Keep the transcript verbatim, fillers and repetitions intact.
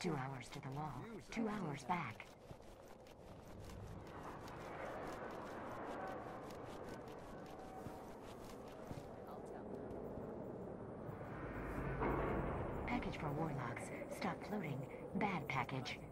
Two hours to the wall. Two hours back. Package for warlocks. Stop floating. Bad package.